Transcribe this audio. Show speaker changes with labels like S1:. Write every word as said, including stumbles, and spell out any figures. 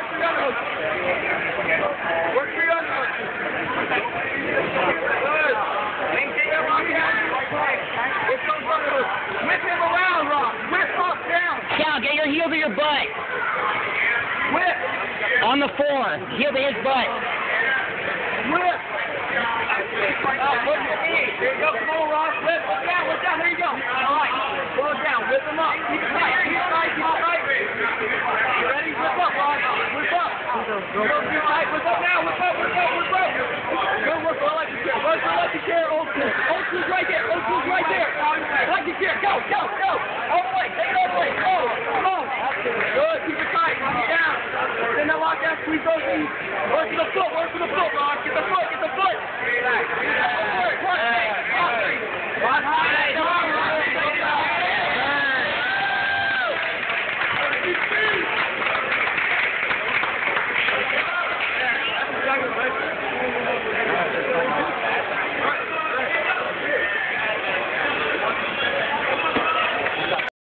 S1: Work for your underhook. Work for your underhook. Good. Maintain your rock down. Whip those underhooks. Whip him around, Rock. Whip up, down.
S2: Cal, get your heel to your butt.
S1: Whip.
S2: On the four. Heel to his butt.
S1: Whip. Now, put your knee. There you go. Come on, Rock. Whip. Whip down. Whip down. There you go. All right. Pull it down. Whip him up. Keep it tight. Keep it tight. Keep it tight. You ready? Whip up, Rock. Whip up. Go too tight. Whip up now. Whip up. Whip up. Whip up. Good work for electric chair. Work for electric chair. Old school. Old school's right there. Old school's right there. Electric chair. Go. Go. Go. All the way. Take it all the way. Go. Come on.